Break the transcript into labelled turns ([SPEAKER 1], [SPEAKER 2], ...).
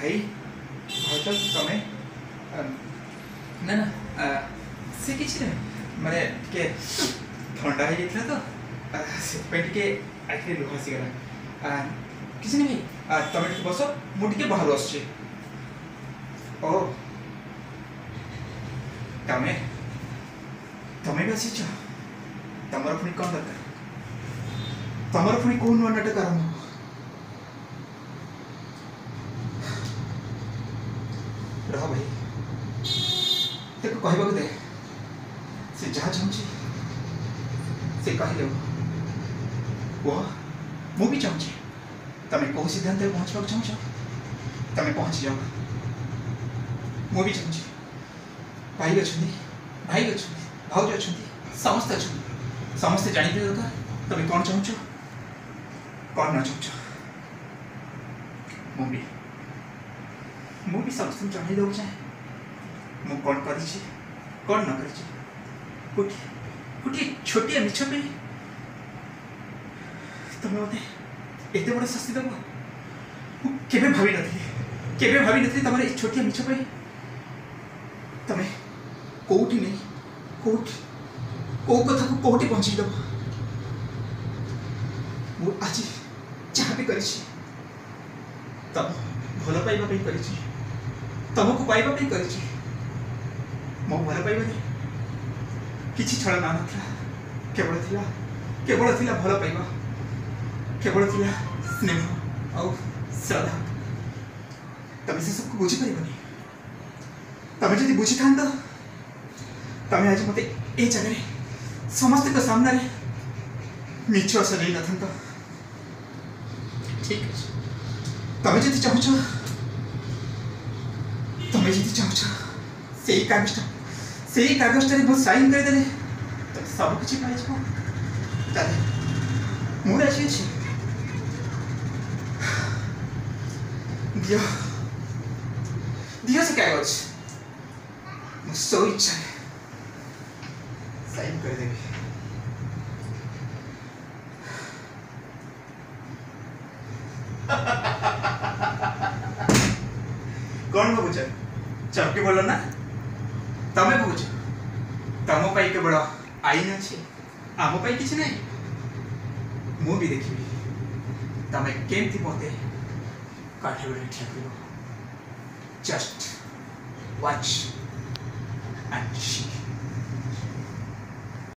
[SPEAKER 1] भाई भाଉଜ ତମେ ନା ନା ସେ କିଛି ନାହିଁ ମାନେ ଟିକେ ଥଣ୍ଡା ହେଇଯାଇଥିଲା ତ ସେଥିପାଇଁ ଟିକେ ଆଖିରେ ଲୁହ ଆସିଗଲା କିଛି ନାହିଁ ଭାଇ ତମେ ଟିକେ ବସ ମୁଁ ଟିକେ ବାହାରୁ ଆସୁଛି ଓ ତମେ ତମେ ବି ଆସିଛ ତମର ପୁଣି କ'ଣ ଦରକାର ତମର ପୁଣି କେଉଁ ନୂଆ ନାଟକ ଆରମ୍ଭ रह भाई तेको कहबाक दे से जहाँ चाहूँगी से कहले वो मु भी चाहूँगी तमें कौ सिद्धांत पहुँचवाक चाहूँ तमें पहुँची जाओ मु भी चाहूँगी भाई अच्छा भाई अच्छा भाज अच्छा समस्ते अच्छा समस्ते जानते दरकार तमें कौन चाहूँ कौन न चाहूँ मु भी समस्त जन देव चाहे मु कौन करी कौन न करी गोटे छोटिया मिछ पे तुम मत एत बड़ शास्ति देव केवे भावी नी तुम छोटिया मिछ पे तुम कौटी नहीं कौटी कौ कथा को कौटी पहुँचे देव आज जहाँ भी करी तम भल पाइबा करी तुमको पाइबा करी मो भल पाइबा किसी छलना नाला केवल थिला भल पाइबा केवल थिला स्नेह और श्रद्धा तुम से सबको बुझी पारनी तुम जब बुझी था तुम आज मत ये जगह समस्त सामने मिछ आशा नहीं न था ठीक है तुम जब चाहूच तुम्हें जी चाहूच से कागजटा बहुत साइन करदे तो सब किसी पाई मुझे राजी अच्छी दियो से कागज मुझे सो इच्छा है साइन करदेवी कौन भावुच चमकी बोल ना तमें भावुच तुम केवल आईन अच्छे आम कि ना मु भी देखी तुम केमती मत काठे ठिया कर जस्ट वॉच एंड सी